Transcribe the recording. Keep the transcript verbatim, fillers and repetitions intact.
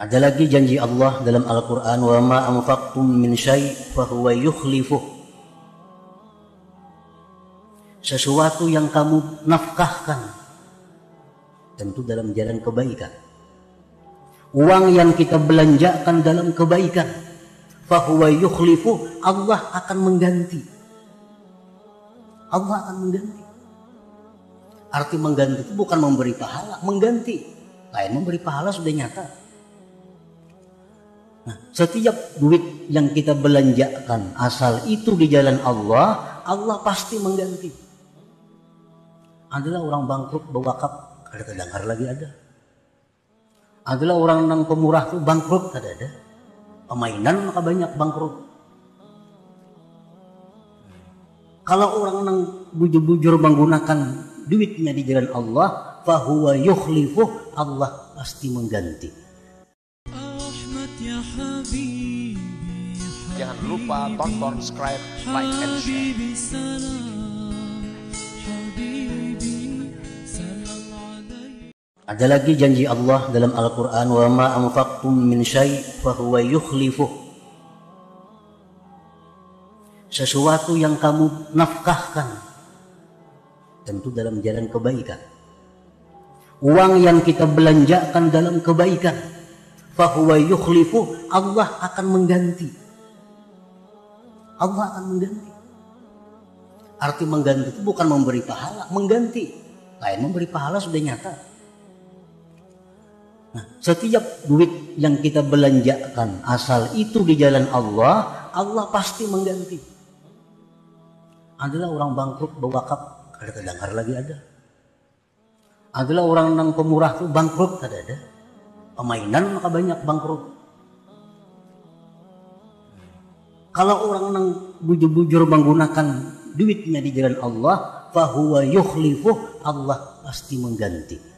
Ada lagi janji Allah dalam Al-Quran, wa ma anfaqtum min syai' fahuwa yukhlifuh. Sesuatu yang kamu nafkahkan, tentu dalam jalan kebaikan. Uang yang kita belanjakan dalam kebaikan, fahuwa yukhlifuh, Allah akan mengganti. Allah akan mengganti. Arti mengganti itu bukan memberi pahala, mengganti. Lain memberi pahala sudah nyata. Nah, setiap duit yang kita belanjakan asal itu di jalan Allah, Allah pasti mengganti. Adalah orang bangkrut bewakaf, kada kedengar lagi ada. Adalah orang nang pemurah tuh bangkrut, kada ada. Pemainan maka banyak bangkrut. Kalau orang nang bujur-bujur menggunakan duitnya di jalan Allah, fahuwa yukhlifuh, Allah pasti mengganti. Jangan lupa tonton, subscribe, like, and share. Ada lagi janji Allah dalam Al-Quran, wa ma anfaqtum min syai' fahuwa yukhlifuh. Sesuatu yang kamu nafkahkan, tentu dalam jalan kebaikan. Uang yang kita belanjakan dalam kebaikan, fahuwa yukhlifuh, Allah akan mengganti. Allah akan mengganti. Arti mengganti itu bukan memberi pahala, mengganti. Lain memberi pahala sudah nyata. Nah, setiap duit yang kita belanjakan asal itu di jalan Allah, Allah pasti mengganti. Adalah orang bangkrut bewakaf, kada kedengar lagi ada. Adalah orang nang pemurah tuh bangkrut, kada ada. Pemainan maka banyak bangkrut. Kalau orang nang bujur-bujur menggunakan duitnya di jalan Allah, fahuwa yukhlifuh, Allah pasti mengganti.